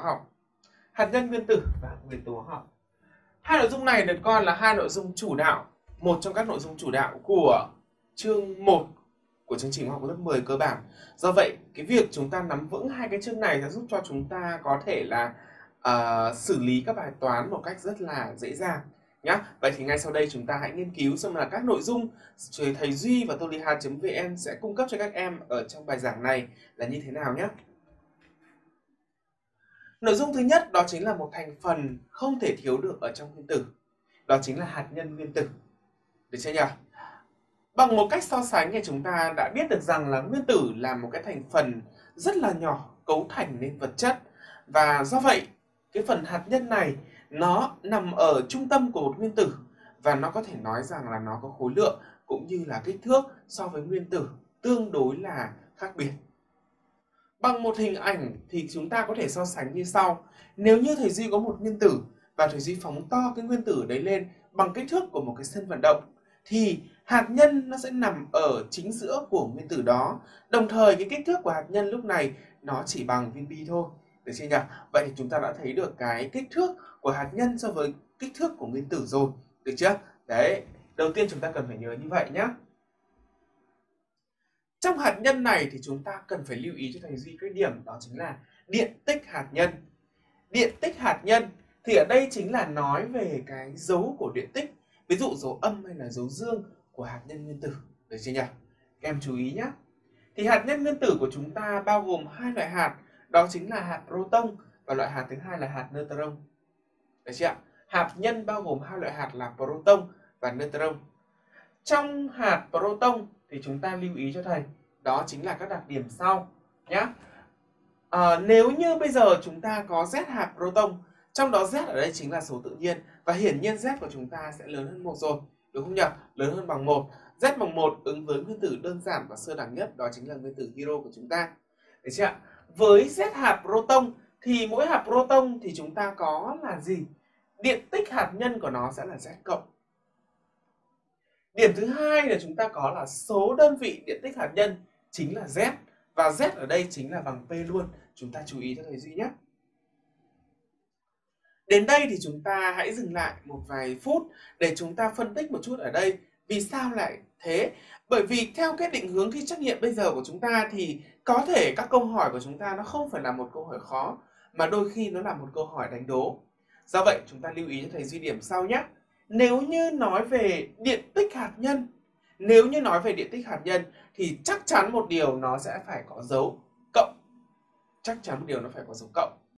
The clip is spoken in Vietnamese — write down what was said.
học, hạt nhân nguyên tử và nguyên tố hóa học. Hai nội dung này được coi là hai nội dung chủ đạo, một trong các nội dung chủ đạo của chương 1 của chương trình học lớp 10 cơ bản. Do vậy, cái việc chúng ta nắm vững hai cái chương này sẽ giúp cho chúng ta có thể là xử lý các bài toán một cách rất là dễ dàng nhá. Vậy thì ngay sau đây chúng ta hãy nghiên cứu xem là các nội dung thầy Duy và toliha.vn sẽ cung cấp cho các em ở trong bài giảng này là như thế nào nhé. Nội dung thứ nhất đó chính là một thành phần không thể thiếu được ở trong nguyên tử. Đó chính là hạt nhân nguyên tử. Được chưa nhỉ? Bằng một cách so sánh thì chúng ta đã biết được rằng là nguyên tử là một cái thành phần rất là nhỏ cấu thành nên vật chất. Và do vậy, cái phần hạt nhân này nó nằm ở trung tâm của một nguyên tử. Và nó có thể nói rằng là nó có khối lượng cũng như là kích thước so với nguyên tử tương đối là khác biệt. Bằng một hình ảnh thì chúng ta có thể so sánh như sau. Nếu như thầy Duy có một nguyên tử và thầy Duy phóng to cái nguyên tử đấy lên bằng kích thước của một cái sân vận động thì hạt nhân nó sẽ nằm ở chính giữa của nguyên tử đó. Đồng thời cái kích thước của hạt nhân lúc này nó chỉ bằng viên bi thôi. Được chưa nhỉ? Vậy thì chúng ta đã thấy được cái kích thước của hạt nhân so với kích thước của nguyên tử rồi. Được chưa? Đấy, đầu tiên chúng ta cần phải nhớ như vậy nhé. Trong hạt nhân này thì chúng ta cần phải lưu ý cho thầy Duy cái điểm đó chính là điện tích hạt nhân. Điện tích hạt nhân thì ở đây chính là nói về cái dấu của điện tích. Ví dụ dấu âm hay là dấu dương của hạt nhân nguyên tử. Được chưa nhỉ? Các em chú ý nhé. Thì hạt nhân nguyên tử của chúng ta bao gồm hai loại hạt. Đó chính là hạt proton và loại hạt thứ hai là hạt neutron. Được chưa? Hạt nhân bao gồm hai loại hạt là proton và neutron. Trong hạt proton thì chúng ta lưu ý cho thầy đó chính là các đặc điểm sau nhé. Nếu như bây giờ chúng ta có Z hạt proton, trong đó Z ở đây chính là số tự nhiên và hiển nhiên Z của chúng ta sẽ lớn hơn 1 rồi, đúng không nhỉ? Lớn hơn bằng 1. Z bằng 1 ứng với nguyên tử đơn giản và sơ đẳng nhất, đó chính là nguyên tử hydro của chúng ta. Được chưa ạ? Với Z hạt proton thì mỗi hạt proton thì chúng ta có là gì? Điện tích hạt nhân của nó sẽ là Z cộng. Điểm thứ hai là chúng ta có là số đơn vị điện tích hạt nhân chính là Z. Và Z ở đây chính là bằng P luôn. Chúng ta chú ý cho thầy Duy nhé. Đến đây thì chúng ta hãy dừng lại một vài phút để chúng ta phân tích một chút ở đây. Vì sao lại thế? Bởi vì theo cái định hướng thi trắc nghiệm bây giờ của chúng ta thì có thể các câu hỏi của chúng ta nó không phải là một câu hỏi khó, mà đôi khi nó là một câu hỏi đánh đố. Do vậy chúng ta lưu ý cho thầy Duy điểm sau nhé. Nếu như nói về điện tích hạt nhân, thì chắc chắn một điều nó sẽ phải có dấu cộng. Chắc chắn một điều nó phải có dấu cộng.